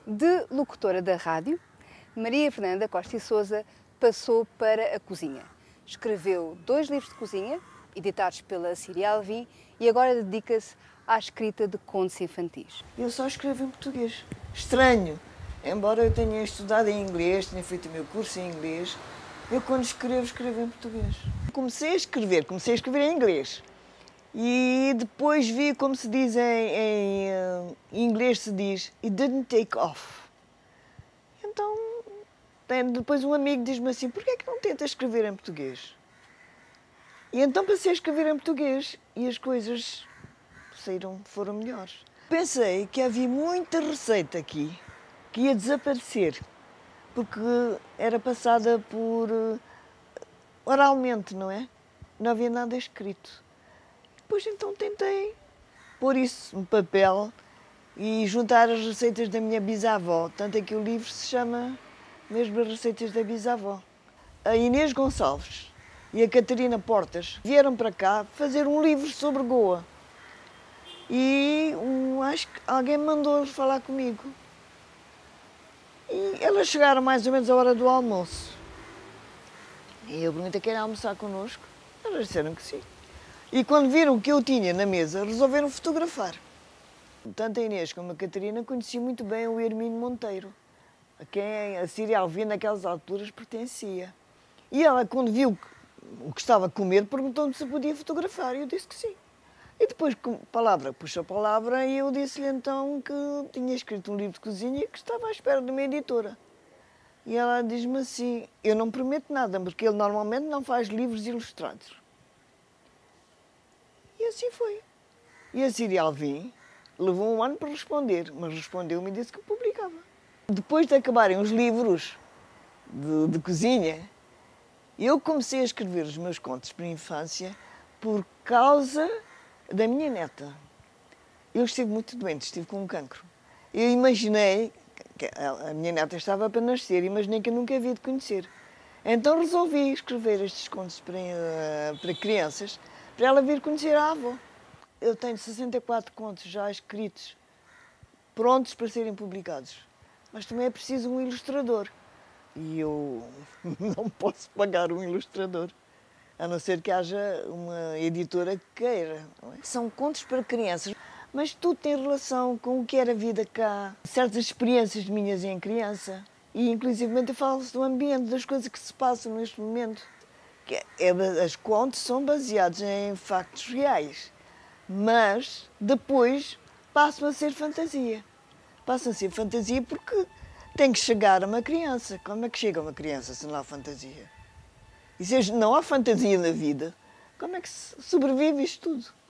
De locutora da rádio, Maria Fernanda Costa e Sousa passou para a cozinha. Escreveu 2 livros de cozinha, editados pela Síria Alvim, e agora dedica-se à escrita de contos infantis. Eu só escrevo em português. Estranho. Embora eu tenha estudado em inglês, tenha feito o meu curso em inglês, eu quando escrevo, escrevo em português. Comecei a escrever em inglês. E depois vi como se diz em inglês, se diz it didn't take off. Então, depois um amigo diz-me assim, porquê é que não tentas escrever em português? E então passei a escrever em português e as coisas foram melhores. Pensei que havia muita receita aqui que ia desaparecer, porque era passada por oralmente, não é? Não havia nada escrito. Depois então tentei pôr isso no papel e juntar as receitas da minha bisavó. Tanto é que o livro se chama mesmo As Receitas da Bisavó. A Inês Gonçalves e a Catarina Portas vieram para cá fazer um livro sobre Goa. E acho que alguém mandou falar comigo. E elas chegaram mais ou menos à hora do almoço. E eu perguntei, querem almoçar connosco? Elas disseram que sim. E quando viram o que eu tinha na mesa, resolveram fotografar. Tanto a Inês como a Catarina conheciam muito bem o Hermínio Monteiro, a quem a Síria Alvim naquelas alturas pertencia. E ela, quando viu o que estava a comer, perguntou-me se podia fotografar. E eu disse que sim. E depois, palavra puxa palavra, e eu disse-lhe então que tinha escrito um livro de cozinha e que estava à espera de uma editora. E ela diz-me assim, eu não prometo nada, porque ele normalmente não faz livros ilustrados. E assim foi. E a Síria Alvim levou um ano para responder, mas respondeu-me e disse que publicava. Depois de acabarem os livros de cozinha, eu comecei a escrever os meus contos para a infância por causa da minha neta. Eu estive muito doente, estive com um cancro. Eu imaginei, que a minha neta estava para nascer, imaginei que eu nunca havia de conhecer. Então resolvi escrever estes contos para crianças, para ela vir conhecer a avó. Eu tenho 64 contos já escritos, prontos para serem publicados. Mas também é preciso um ilustrador. E eu não posso pagar um ilustrador, a não ser que haja uma editora que queira. Não é? São contos para crianças, mas tudo tem relação com o que era a vida cá, certas experiências minhas em criança. E, inclusivamente, eu falo-se do ambiente, das coisas que se passam neste momento. As contos são baseados em factos reais, mas depois passam a ser fantasia. Passam a ser fantasia porque tem que chegar a uma criança. Como é que chega a uma criança se não há fantasia? E se não há fantasia na vida, como é que se sobrevive isto tudo?